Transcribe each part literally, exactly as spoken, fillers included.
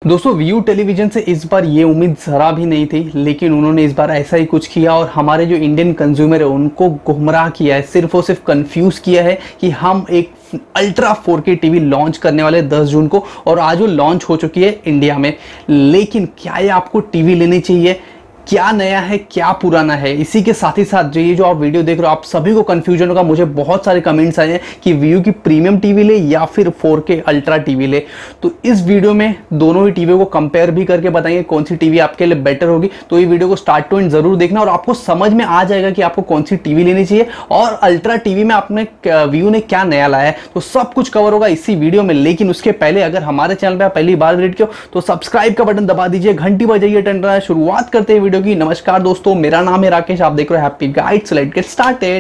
दोस्तों view television से इस बार ये उम्मीद जरा भी नहीं थी, लेकिन उन्होंने इस बार ऐसा ही कुछ किया और हमारे जो इंडियन कंज्यूमर है उनको गुमराह किया है, सिर्फ और सिर्फ कंफ्यूज किया है कि हम एक ultra four K TV launch करने वाले दस जून को, और आज वो लॉन्च हो चुकी है इंडिया में। लेकिन क्या ये आपको टीवी लेनी चाहिए? क्या नया है, क्या पुराना है? इसी के साथ ही साथ जो ये जो आप वीडियो देख रहे हो, आप सभी को कंफ्यूजन होगा। मुझे बहुत सारे कमेंट्स आए हैं कि व्यू की प्रीमियम टीवी ले या फिर फोर के अल्ट्रा टीवी ले। तो इस वीडियो में दोनों ही टीवी को कंपेयर भी करके बताएंगे कौन सी टीवी आपके लिए बेटर होगी। तो ये वीडियो को स्टार्ट टू एंड जरूर देखना और आपको समझ में आ जाएगा कि आपको कौन सी टीवी लेनी चाहिए और अल्ट्रा टीवी में आपने व्यू ने क्या नया लाया है। तो सब कुछ कवर होगा इसी वीडियो में। लेकिन उसके पहले अगर हमारे चैनल पर आप पहली बार विजिट किया तो सब्सक्राइब का बटन दबा दीजिए, घंटी बजाइए, टन टन। शुरुआत करते हैं वीडियो की। नमस्कार दोस्तों, मेरा नाम है राकेश, आप देख रहे हो happy guides. Let's get started.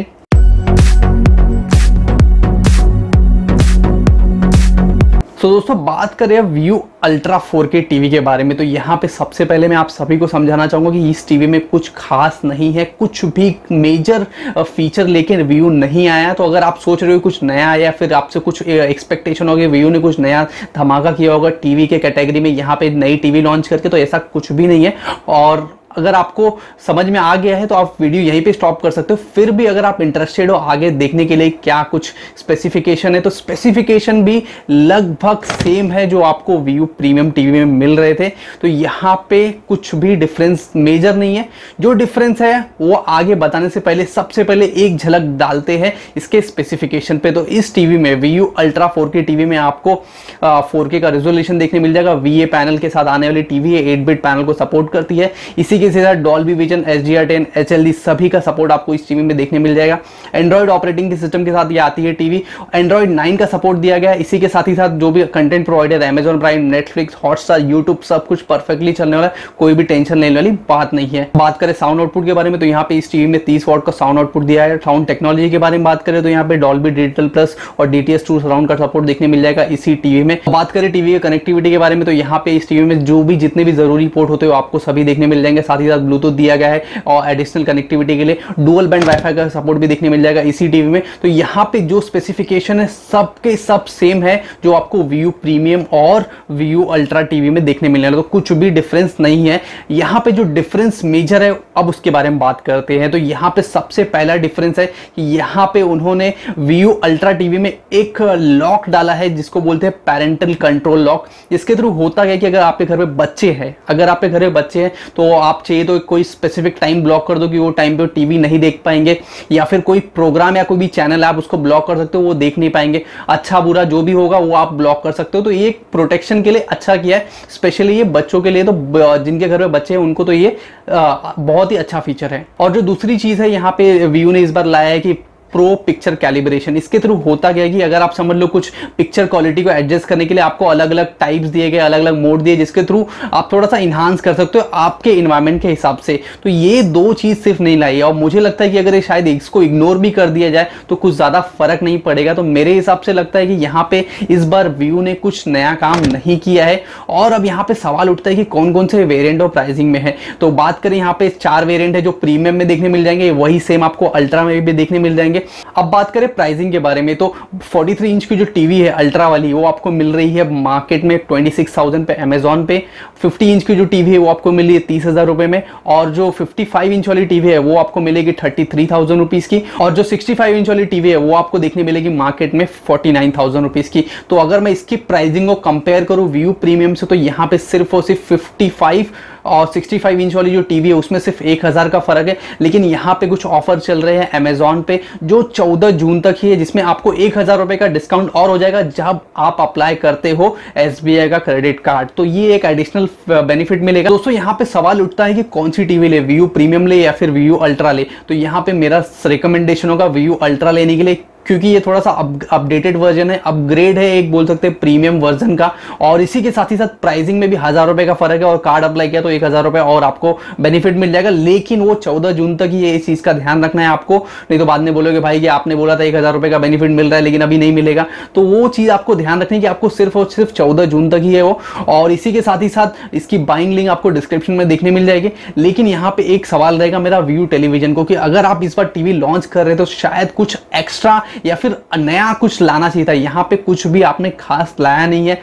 तो दोस्तों बात करें Vu ultra four K TV के बारे में, तो यहाँ पे सबसे पहले मैं आप सभी को समझाना चाहूँगा कि इस टीवी में कुछ खास नहीं है, कुछ भी मेजर फीचर लेके व्यू नहीं आया। तो अगर आप सोच रहे हो कुछ नया आया, फिर आपसे कुछ एक्सपेक्टेशन होगी व्यू ने कुछ नया धमाका किया होगा टीवी के कैटेगरी में यहाँ पे नई टीवी लॉन्च करके, तो ऐसा कुछ भी नहीं है। और अगर आपको समझ में आ गया है तो आप वीडियो यहीं पे स्टॉप कर सकते हो। फिर भी अगर आप इंटरेस्टेड हो आगे देखने के लिए क्या कुछ स्पेसिफिकेशन है, तो स्पेसिफिकेशन भी लगभग सेम है जो आपको व्यू प्रीमियम टीवी में मिल रहे थे। तो यहाँ पे कुछ भी डिफरेंस मेजर नहीं है। जो डिफरेंस है वो आगे बताने से पहले सबसे पहले एक झलक डालते हैं इसके स्पेसिफिकेशन पे। तो इस टीवी में Vu ultra four K TV में आपको फोर के का रेजोल्यूशन देखने मिल जाएगा। वी ए पैनल के साथ आने वाली टीवी है, एट बिट पैनल को सपोर्ट करती है। इसी के साथ Dolby Vision, H D R ten, H L D सभी का सपोर्ट आपको इस टीवी में देखने मिल जाएगा। एंड्रॉइड ऑपरेटिंग के सिस्टम के साथ ये आती है टीवी। एंड्रॉइड नाइन का सपोर्ट दिया गया है। इसी के साथ ही साथ जो भी content provider Amazon Prime, Netflix, Hotstar, YouTube सब कुछ परफेक्टली चलने वाला है, कोई भी टेंशन लेने वाली बात नहीं है। बात करें साउंड आउटपुट के बारे में, तो यहाँ पे इस टीवी में तीस वॉट का साउंड आउटपुट दिया है। साउंड टेक्नोलॉजी के बारे में बात करें तो यहाँ पे डॉल्बी डिजिटल प्लस और D T S two surround का सपोर्ट देखने मिल जाएगा इसी टीवी में। बात करें टीवी के कनेक्टिविटी के बारे में, तो यहाँ पे इस टीवी में जो भी जितने भी जरूरी पोर्ट होते हो आपको सभी देखने मिल जाएंगे। साथ ही साथ ब्लूटूथ दिया गया है और एडिशनल कनेक्टिविटी के लिए डुअल बैंड वाईफाई का सपोर्ट भी देखने मिल जाएगा इसी टीवी में। तो यहाँ पे जो स्पेसिफिकेशन है सबके सब सेम है जो आपको व्यू प्रीमियम और व्यू अल्ट्रा टीवी में देखने मिलने वाला, तो कुछ भी डिफरेंस नहीं है। यहाँ पे जो डिफरेंस मेजर है अब उसके बारे में बात करते हैं। तो यहाँ पे सबसे पहला डिफरेंस है कि यहाँ पे उन्होंने व्यू अल्ट्रा टीवी में एक लॉक डाला है जिसको बोलते हैं पेरेंटल कंट्रोल लॉक। इसके थ्रू होता है कि अगर आपके घर में बच्चे हैं अगर आपके घर में बच्चे हैं तो आप चाहिए तो कोई स्पेसिफिक टाइम ब्लॉक कर दो कि वो टाइम पे टीवी नहीं देख पाएंगे, या फिर कोई प्रोग्राम या कोई भी चैनल आप उसको ब्लॉक कर सकते हो, वो देख नहीं पाएंगे। अच्छा बुरा जो भी होगा वो आप ब्लॉक कर सकते हो। तो ये प्रोटेक्शन के लिए अच्छा किया है, स्पेशली ये बच्चों के लिए। तो जिनके घर में बच्चे हैं उनको तो ये आ, बहुत ही अच्छा फीचर है। और जो दूसरी चीज है यहाँ पे व्यू ने इस बार लाया है कि प्रो पिक्चर कैलिब्रेशन। इसके थ्रू होता क्या है कि अगर आप समझ लो कुछ पिक्चर क्वालिटी को एडजस्ट करने के लिए आपको अलग अलग टाइप्स दिए गए, अलग अलग मोड दिए, जिसके थ्रू आप थोड़ा सा इन्हांस कर सकते हो आपके इन्वायरमेंट के हिसाब से। तो ये दो चीज सिर्फ नहीं लाई है और मुझे लगता है कि अगर ये शायद इसको इग्नोर भी कर दिया जाए तो कुछ ज्यादा फर्क नहीं पड़ेगा। तो मेरे हिसाब से लगता है कि यहाँ पे इस बार व्यू ने कुछ नया काम नहीं किया है। और अब यहाँ पे सवाल उठता है कि कौन कौन से वेरिएंट और प्राइसिंग में है। तो बात करें यहाँ पे चार वेरिएंट है जो प्रीमियम में देखने मिल जाएंगे, वही सेम आपको अल्ट्रा में भी देखने मिल जाएंगे। अब बात करें प्राइसिंग के बारे में, तो तैंतालीस इंच की जो टीवी है अल्ट्रा वाली वो आपको मिल रही है मार्केट में छब्बीस हज़ार पे अमेजॉन पे। पचास इंच की जो टीवी है वो आपको मिल रही है तीस हजार रुपए में, और जो पचपन इंच वाली टीवी है वो आपको मिलेगी तैंतीस हज़ार रुपीस की, और जो पैंसठ इंच वाली टीवी है वो आपको देखने मिलेगी मार्केट में उनचास हज़ार रुपीस की। तो अगर मैं इसकी प्राइसिंग को कंपेयर करूं व्यू प्रीमियम से, तो यहाँ पे सिर्फ और सिर्फ पचपन और पैंसठ इंच वाली जो टीवी है उसमें सिर्फ एक हजार का फर्क है। लेकिन यहाँ पे कुछ ऑफर चल रहे हैं अमेजॉन पे जो चौदह जून तक ही है, जिसमें आपको एक हजार रुपए का डिस्काउंट और हो जाएगा जब आप अप्लाई करते हो एस बी आई का क्रेडिट कार्ड। तो ये एक एडिशनल बेनिफिट मिलेगा। दोस्तों यहाँ पे सवाल उठता है कि कौन सी टीवी ले, व्यू प्रीमियम ले या फिर व्यू अल्ट्रा ले। तो यहाँ पे मेरा रिकमेंडेशन होगा व्यू अल्ट्रा लेने के लिए, क्योंकि ये थोड़ा सा अपडेटेड वर्जन है, अपग्रेड है एक बोल सकते हैं प्रीमियम वर्जन का। और इसी के साथ ही साथ प्राइसिंग में भी हजार रुपए का फर्क है, और कार्ड अप्लाई किया तो एक हजार रुपए और आपको बेनिफिट मिल जाएगा। लेकिन वो चौदह जून तक ही ये इस चीज का ध्यान रखना है आपको, नहीं तो बाद में बोलोगे भाई कि आपने बोला था एक हजार रुपए का बेनिफिट मिल रहा है लेकिन अभी नहीं मिलेगा। तो वो चीज आपको ध्यान रखनी है कि आपको सिर्फ और सिर्फ चौदह जून तक ही है वो। और इसी के साथ ही साथ इसकी बाइंग लिंक आपको डिस्क्रिप्शन में देखने मिल जाएगी। लेकिन यहाँ पे एक सवाल रहेगा मेरा व्यू टेलीविजन को, कि अगर आप इस बार टीवी लॉन्च कर रहे हो तो शायद कुछ एक्स्ट्रा या फिर नया कुछ लाना चाहिए था। यहाँ पे कुछ भी आपने खास लाया नहीं है।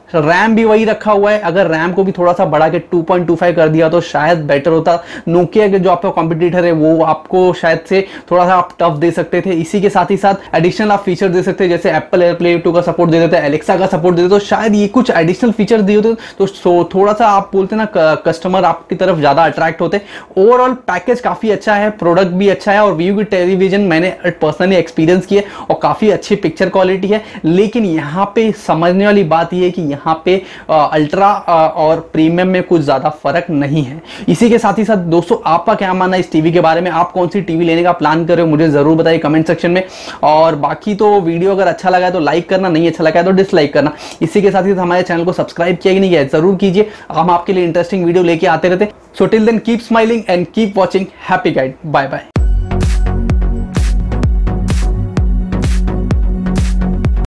रैम भी वही रखा हुआ है, अगर रैम को भी थोड़ा सा बढ़ा के टू पॉइंट टू फाइव कर दिया तो शायद बेटर होता। नोकिया के जो आपका कॉम्पिटिटर है वो आपको शायद से थोड़ा सा आप टफ दे सकते थे। इसी के साथ ही साथ एडिशनल आप फीचर दे सकते हैं, जैसे एप्पल एयरप्ले टू का सपोर्ट दे देते हैं, एलेक्सा का सपोर्ट दे देते, तो शायद ये कुछ एडिशनल फीचर दिए होते तो थोड़ा सा आप बोलते ना कस्टमर आपकी तरफ ज्यादा अट्रैक्ट होते। ओवरऑल पैकेज काफी अच्छा है, प्रोडक्ट भी अच्छा है, और व्यू की टेलीविजन मैंने पर्सनली एक्सपीरियंस किया और काफी अच्छी पिक्चर क्वालिटी है। लेकिन यहाँ पे समझने वाली बात यह है कि यहाँ पे अल्ट्रा और प्रीमियम में कुछ ज्यादा फर्क नहीं है। इसी के साथ ही साथ दोस्तों आपका क्या मानना है इस टीवी के बारे में, आप कौन सी टीवी लेने का प्लान कर रहे हो मुझे जरूर बताइए कमेंट सेक्शन में। और बाकी तो वीडियो अगर अच्छा लगा है तो लाइक करना, नहीं अच्छा लगा है तो डिसलाइक करना। इसी के साथ ही साथ हमारे चैनल को सब्सक्राइब किया कि नहीं किया जरूर कीजिए, हम आपके लिए इंटरेस्टिंग वीडियो लेके आते रहते। So till then keep smiling and keep watching happy guide. Bye bye.